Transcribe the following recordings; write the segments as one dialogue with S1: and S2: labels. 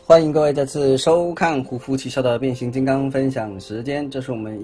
S1: 欢迎各位再次收看胡夫奇笑的变形金刚分享时间，这是我们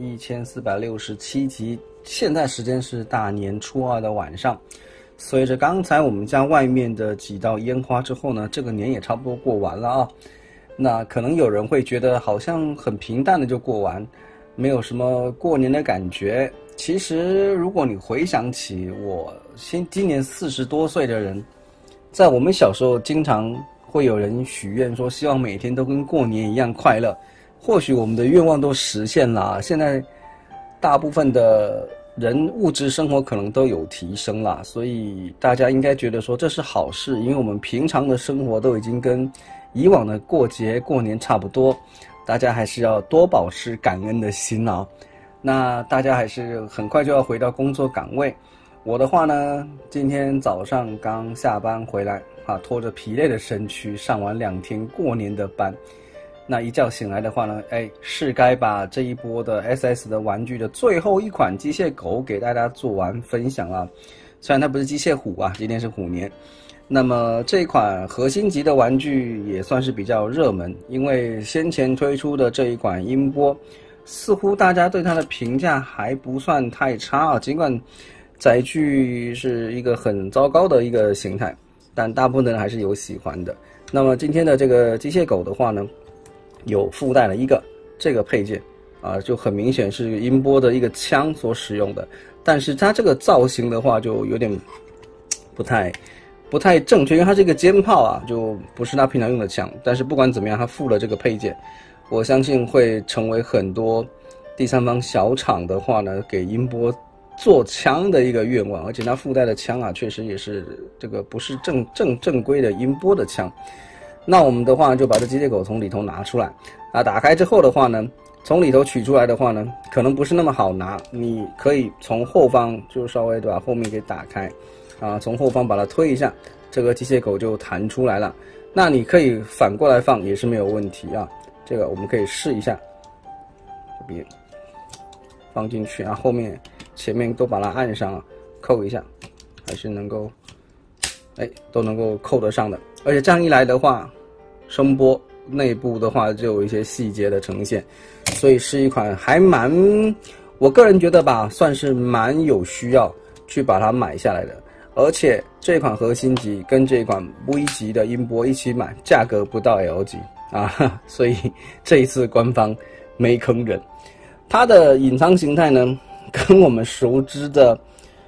S1: 1467集，现在时间是大年初2的晚上。随着刚才我们家外面的几道烟花之后呢，这个年也差不多过完了啊。那可能有人会觉得好像很平淡的就过完，没有什么过年的感觉。其实如果你回想起我今年40多岁的人，在我们小时候经常会有人许愿说希望每天都跟过年一样快乐，或许我们的愿望都实现了。现在大部分的人物质生活可能都有提升啦，所以大家应该觉得说这是好事，因为我们平常的生活都已经跟以往的过节过年差不多，大家还是要多保持感恩的心啊。那大家还是很快就要回到工作岗位。我的话呢，今天早上刚下班回来啊，拖着疲累的身躯上完2天过年的班。那一觉醒来的话呢，是该把这一波的 SS 的玩具的最后一款机械狗给大家做完分享了。虽然它不是机械虎啊，今天是虎年。那么这一款核心级的玩具也算是比较热门，因为先前推出的这一款音波，似乎大家对它的评价还不算太差啊，尽管载具是一个很糟糕的一个形态，但大部分人还是有喜欢的。那么今天的这个机械狗的话呢，有附带了一个这个配件啊，就很明显是音波的一个枪所使用的，但是它这个造型的话就有点不太正确，因为它是一个肩炮啊，就不是它平常用的枪。但是不管怎么样，它附了这个配件，我相信会成为很多第三方小厂的话呢，给音波做枪的一个愿望。而且它附带的枪啊，确实也是这个不是正规的音波的枪。那我们的话就把这机械狗从里头拿出来啊，打开之后的话呢，从里头取出来的话呢，可能不是那么好拿，你可以从后方就稍微把后面给打开啊，从后方把它推一下，这个机械狗就弹出来了。那你可以反过来放也是没有问题啊，这个我们可以试一下，这边放进去啊，后面前面都把它按上啊，扣一下，还是能够都能够扣得上的。而且这样一来的话，声波内部的话就有一些细节的呈现，所以是一款还蛮，我个人觉得吧，算是蛮有需要去把它买下来的。而且这款核心级跟这款 V 级的音波一起买，价格不到 L 级啊，所以这一次官方没坑人。它的隐藏形态呢，跟我们熟知的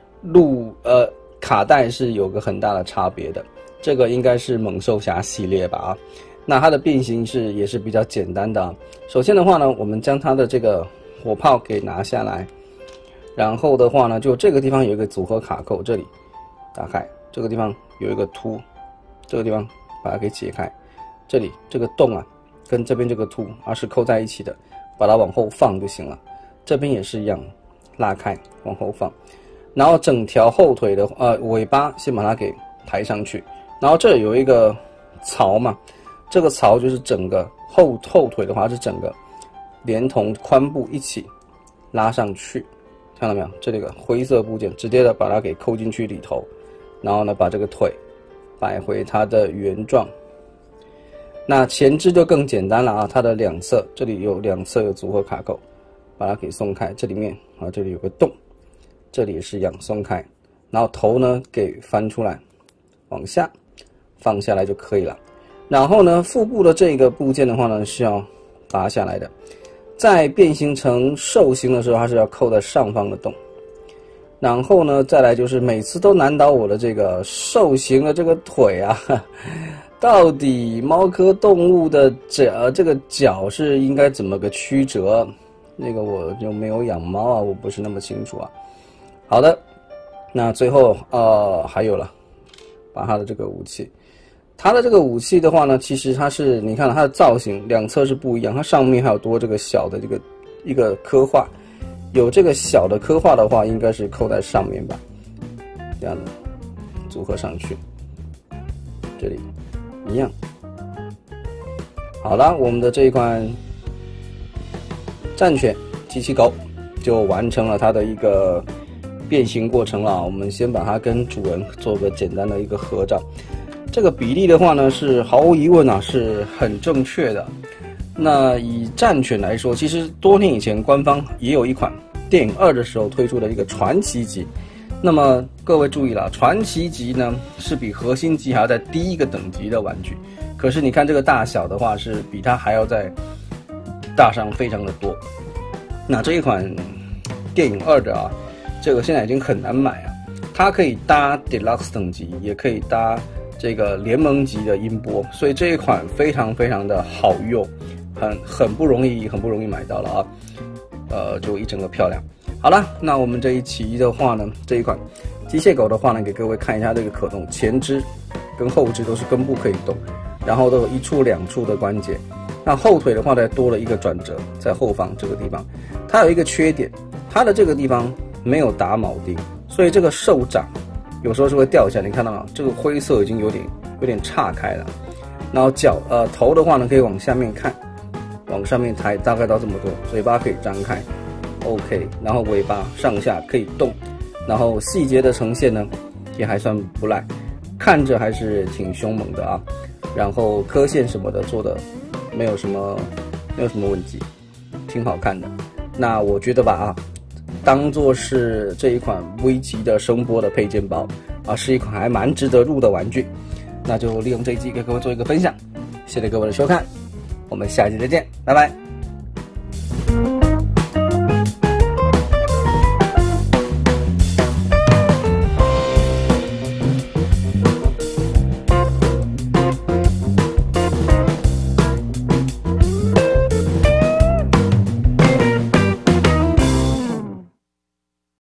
S1: 卡带是有个很大的差别的。这个应该是猛兽侠系列吧啊，那它的变形也是比较简单的啊。首先的话呢，我们将它的这个火炮给拿下来，然后的话呢，就这个地方有一个组合卡扣，这里打开，这个地方有一个凸，这个地方把它给解开，这里这个洞啊，跟这边这个凸是扣在一起的，把它往后放就行了。这边也是一样，拉开往后放，然后整条后腿的尾巴先把它给抬上去。然后这有一个槽嘛，这个槽就是整个后腿的话是整个连同髋部一起拉上去，看到没有？这个灰色部件直接的把它给扣进去里头，然后呢把这个腿摆回它的原状。那前肢就更简单了啊，它的两侧这里有两侧有组合卡扣，把它给松开，这里面啊这里有个洞，这里也是一样松开，然后头呢给翻出来，往下放下来就可以了。然后呢，腹部的这个部件的话呢是要拔下来的，在变形成兽形的时候，它是要扣在上方的洞。然后呢，再来就是每次都难倒我的这个兽形的这个腿啊，到底猫科动物的这个脚是应该怎么个曲折？那个我就没有养猫啊，我不是那么清楚啊。好的，那最后还有了，把它的这个武器。它的这个武器的话呢，其实它是你看它的造型两侧是不一样，它上面还有多这个小的一个刻画，有这个小的刻画的话，应该是扣在上面吧，这样的组合上去，这里一样。好了，我们的这一款战犬机器狗就完成了它的一个变形过程了。我们先把它跟主人做个简单的一个合照。 这个比例的话呢，是毫无疑问啊，是很正确的。那以战犬来说，其实多年以前官方也有一款电影2的时候推出的一个传奇级。那么各位注意了，传奇级呢是比核心级还要再低一个等级的玩具，可是你看这个大小的话，是比它还要再大上非常的多。那这一款电影2的啊，这个现在已经很难买啊，它可以搭 Deluxe 等级，也可以搭这个联盟级的音波，所以这一款非常非常的好用，很不容易买到了啊，就一整个漂亮。好了，那我们这一期的话呢，这一款机械狗的话呢，给各位看一下这个可动，前肢跟后肢都是根部可以动，然后都有1处2处的关节。那后腿的话呢，多了一个转折在后方这个地方。它有一个缺点，它的这个地方没有打铆钉，所以这个手掌有时候是会掉下来。你看到吗？这个灰色已经有点岔开了。然后头的话呢，可以往下面看，往上面抬，大概到这么多。嘴巴可以张开 ，OK。然后尾巴上下可以动，然后细节的呈现呢，也还算不赖，看着还是挺凶猛的啊。然后刻线什么的做的没有什么问题，挺好看的。那我觉得吧当做是这一款 V 级的声波的配件包啊，是一款还蛮值得入的玩具。那就利用这一集给各位做一个分享，谢谢各位的收看，我们下期再见，拜拜。